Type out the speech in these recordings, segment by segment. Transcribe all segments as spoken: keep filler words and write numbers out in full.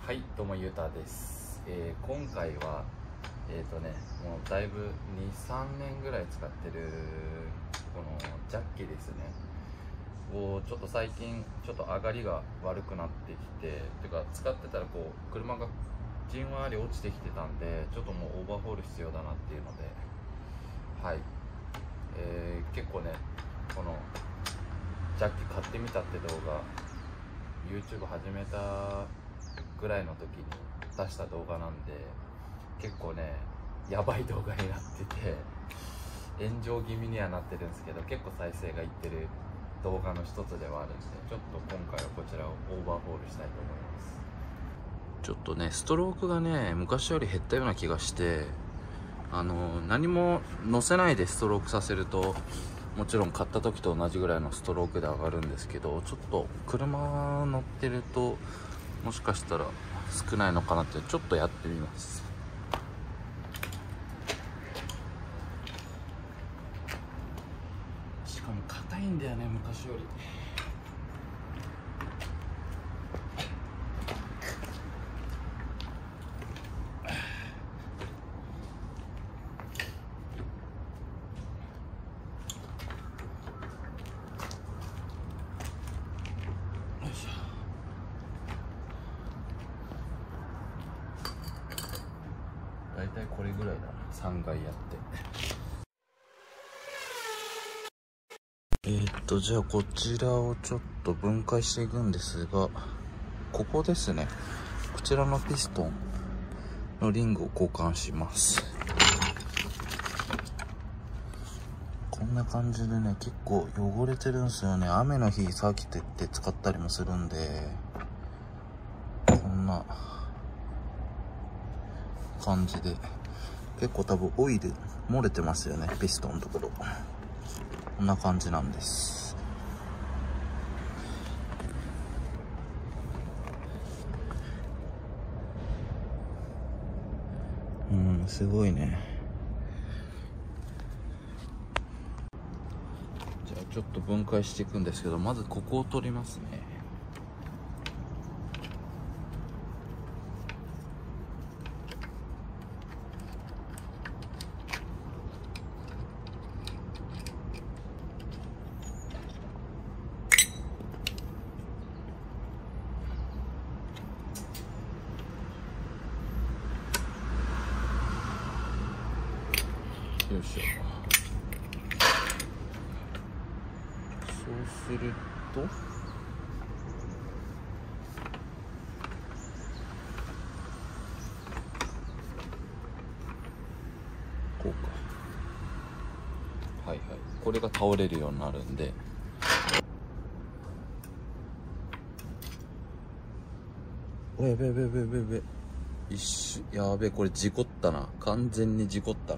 はい、どうもゆうたです。えー、今回はえっ、ー、とねもうだいぶにさんねんぐらい使ってるこのジャッキですねをちょっと最近ちょっと上がりが悪くなってきて、てか使ってたらこう車がじんわり落ちてきてたんで、ちょっともうオーバーホール必要だなっていうので、はい、えー、結構ねこのジャッキ買ってみたって動画 YouTube 始めたぐらいの時に出した動画なんで、結構ねやばい動画になってて炎上気味にはなってるんですけど、結構再生がいってる動画の一つではあるんで、ちょっと今回はこちらをオーバーホールしたいと思います。ちょっとねストロークがね昔より減ったような気がして、あの何も乗せないでストロークさせるともちろん買った時と同じぐらいのストロークで上がるんですけど、ちょっと車乗ってるともしかしたら少ないのかなってちょっとやってみます。しかも硬いんだよね昔より。だいたいこれぐらいだな、さんかいやって。えー、っとじゃあこちらをちょっと分解していくんですが、ここですね、こちらのピストンのリングを交換します。こんな感じでね結構汚れてるんですよね。雨の日サーキット行って使ったりもするんで、こんな感じで結構多分オイル漏れてますよね、ピストンのところ。こんな感じなんです。うん、すごいね。じゃあちょっと分解していくんですけど、まずここを取りますね。よいしょ。そうするとこうか。はいはい、これが倒れるようになるんで、おやべやべやべやべやべ、一瞬やべえ、これ事故ったな、完全に事故ったな。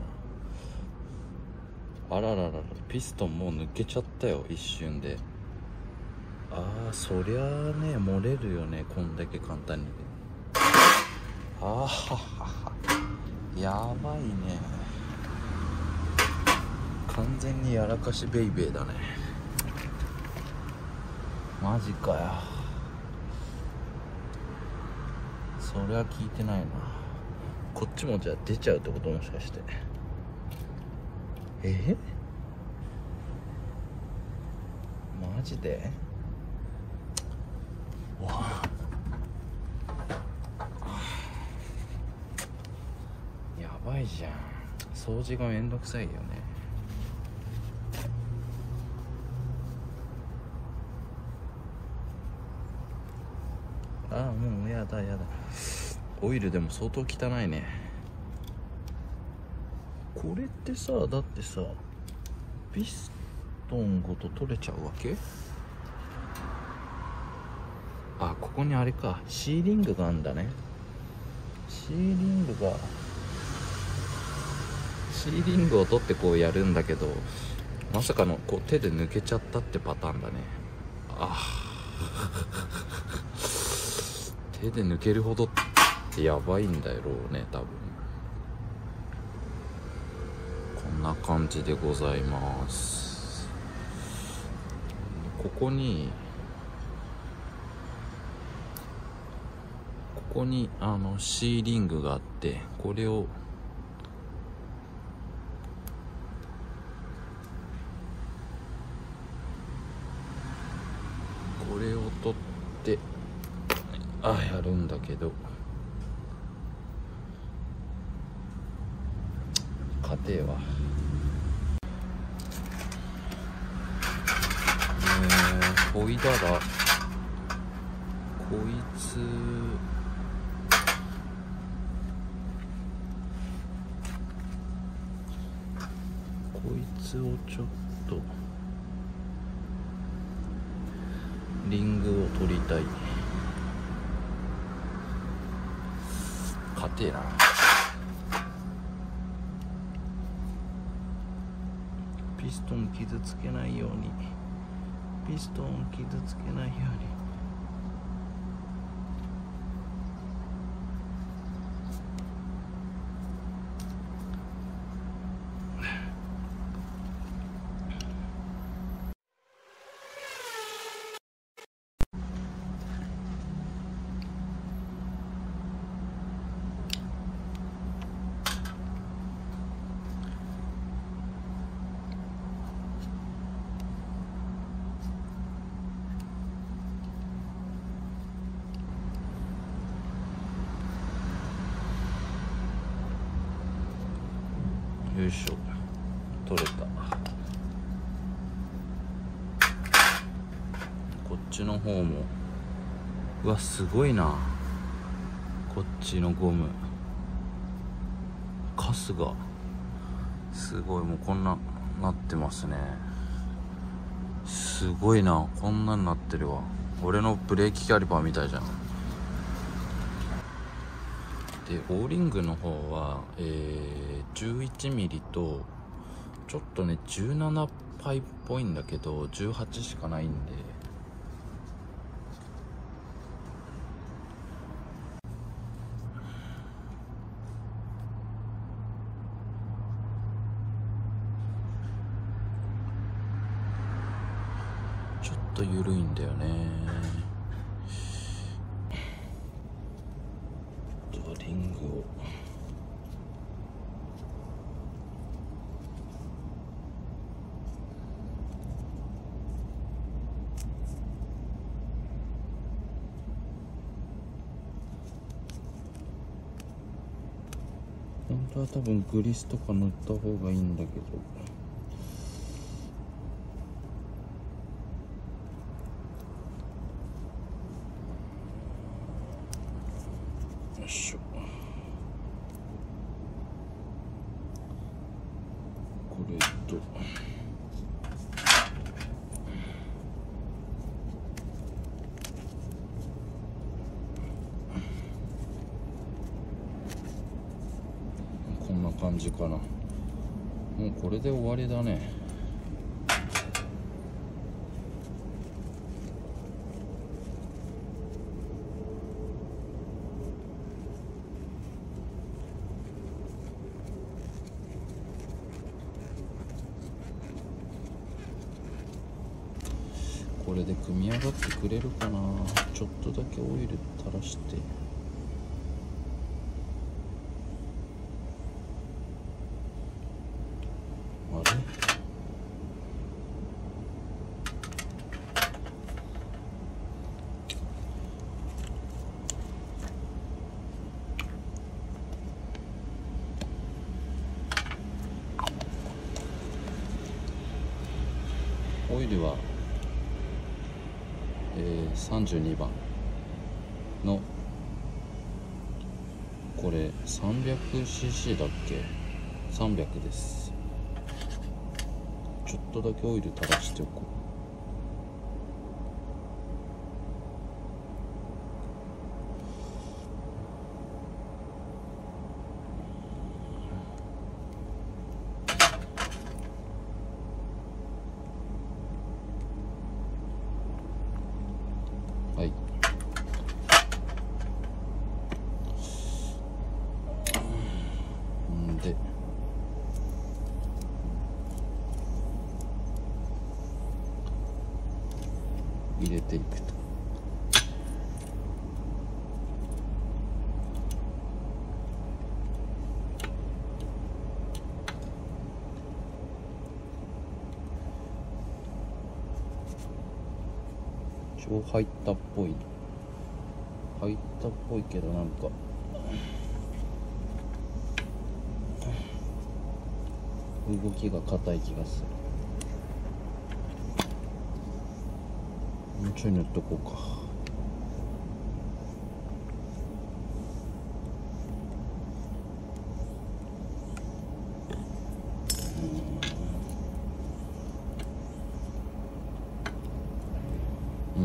あらららら、ピストンもう抜けちゃったよ一瞬で。ああそりゃあね漏れるよね、こんだけ簡単に。ああははやばいね、完全にやらかしベイベーだね。マジかよ、そりゃ聞いてないな。こっちもじゃあ出ちゃうってこと、もしかして。えマジでわやばいじゃん、掃除がめんどくさいよね。ああもうやだやだ、オイルでも相当汚いね。これってさ、だってさピストンごと取れちゃうわけ？あ、ここにあれか、シーリングがあるんだね。シーリングがシーリングを取ってこうやるんだけど、まさかのこう手で抜けちゃったってパターンだね。あ手で抜けるほどってやばいんだろうね多分。こんな感じでございます。ここにここにあのシーリングがあって、これをこれを取ってあやるんだけど、家庭はえー、ほいだらこいつこいつをちょっとリングを取りたい。硬えな。ピストン傷つけないように、ピストン傷つけないように。よいしょ、取れた。こっちの方も、うわすごいな、こっちのゴムカスがすごい、もうこんななってますね。すごいな、こんなになってるわ。俺のブレーキキャリパーみたいじゃん。でオーリングの方は、えー、じゅういちミリとちょっとねじゅうななパイっぽいんだけどじゅうはちしかないんで、ちょっと緩いんだよね。リングを本当は多分グリスとか塗った方がいいんだけど、よいしょ。これとこんな感じかな。もうこれで終わりだね。これで組み上がってくれるかな。ちょっとだけオイル垂らして、あれオイルはえー、さんじゅうにばんのこれ さんびゃくシーシー だっけ、さんびゃくです。ちょっとだけオイル垂らしておこう。はい、んで入れていくと、 入ったっぽい入ったっぽいけど、なんか動きが硬い気がする。もうちょい塗っとこうか。うん、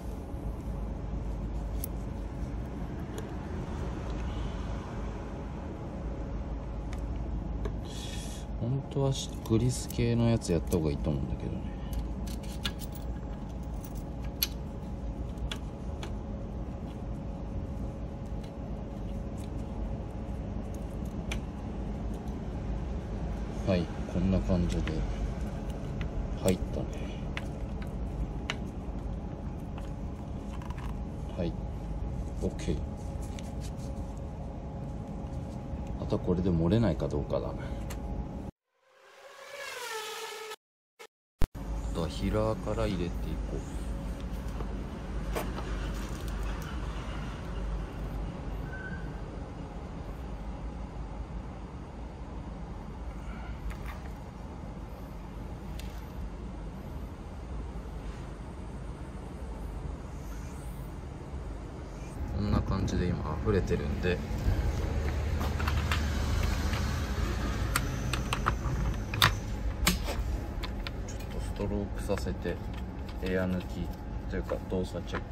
本当はグリス系のやつやった方がいいと思うんだけどね。はい、こんな感じで入ったね。はい、 OK。 あとはこれで漏れないかどうかだな。あとはヒラーから入れていこう。こんな感じで今溢れてるんで、ちょっとストロークさせてエア抜きというか動作チェック。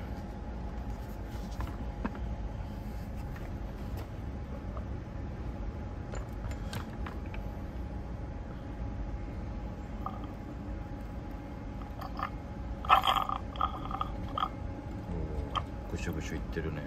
ぐしゅぐしゅいってるね。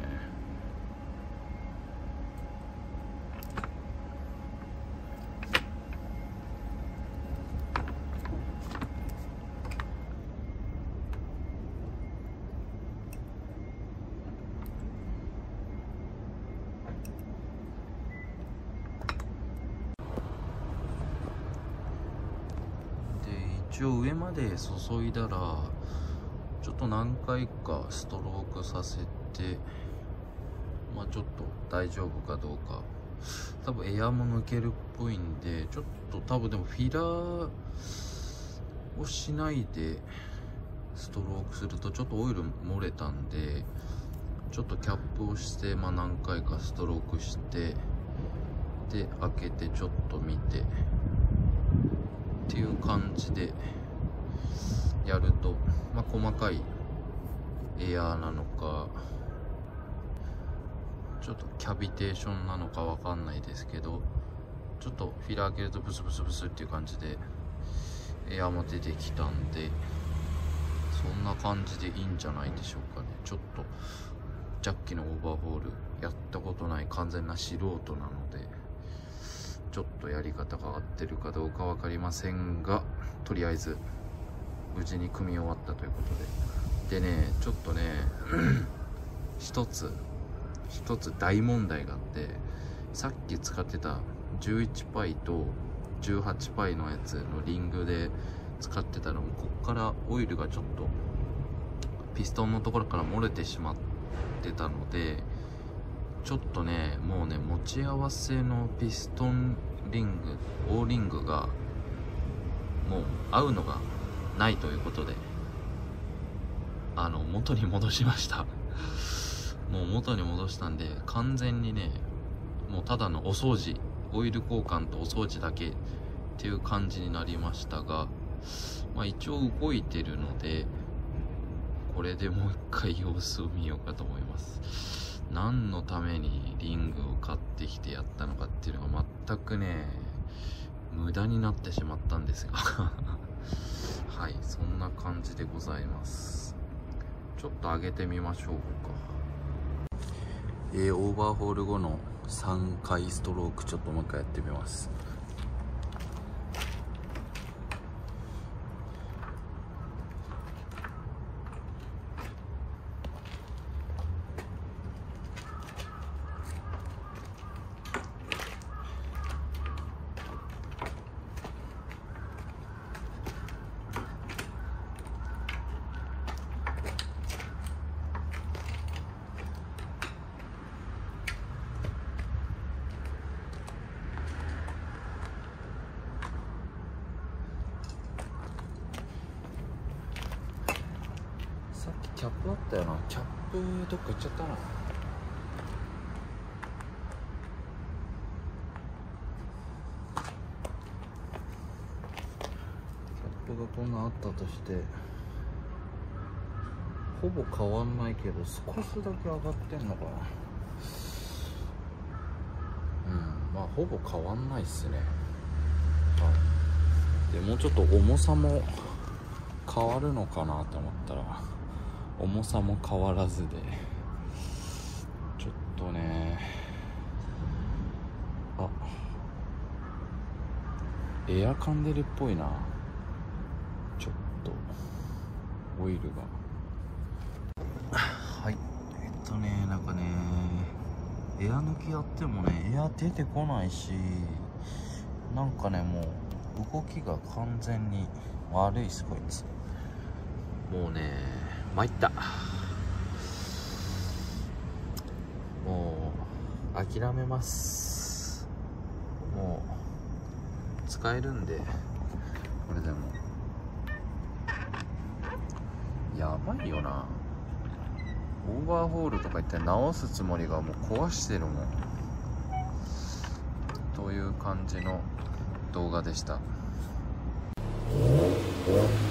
一応上まで注いだらちょっと何回かストロークさせて、まあちょっと大丈夫かどうか。多分エアも抜けるっぽいんで、ちょっと多分でもフィラーをしないでストロークするとちょっとオイル漏れたんで、ちょっとキャップをして、まあ何回かストロークしてで開けてちょっと見てっていう感じでやると、まあ細かいエアーなのかちょっとキャビテーションなのかわかんないですけど、ちょっとフィラー開けるとブスブスブスっていう感じでエアーも出てきたんで、そんな感じでいいんじゃないでしょうかね。ちょっとジャッキのオーバーホールやったことない完全な素人なので、ちょっとやり方が合ってるかどうか分かりませんが、とりあえず無事に組み終わったということで。でね、ちょっとね一つ一つ大問題があって、さっき使ってたじゅういちパイとじゅうはちパイのやつのリングで使ってたのも、こっからオイルがちょっとピストンのところから漏れてしまってたので、ちょっとねもうね持ち合わせのピストンリング O リングがもう合うのがないということで、あの元に戻しましたもう元に戻したんで、完全にねもうただのお掃除、オイル交換とお掃除だけっていう感じになりましたが、まあ一応動いてるので、これでもう一回様子を見ようかと思います。何のためにリングを買ってきてやったのかっていうのが全くね無駄になってしまったんですがはい、そんな感じでございます。ちょっと上げてみましょうか。えー、オーバーホール後のさんかいストローク、ちょっともう一回やってみます。 キャップあったよな。キャップどっか行っちゃったな。キャップがこんなあったとして、ほぼ変わんないけど少しだけ上がってんのかな。うん、まあほぼ変わんないっすね。でもうちょっと重さも変わるのかなと思ったら重さも変わらずで、ちょっとね、あ、エア噛んでるっぽいな。ちょっとオイルが、はい、えっとね、なんかね、エア抜きやってもね、エア出てこないし、なんかね、もう動きが完全に悪いっす、こいつ。もうね、参った。もう諦めます。もう使えるんで、これでもやばいよな。オーバーホールとか言って直すつもりがもう壊してるもんという感じの動画でした。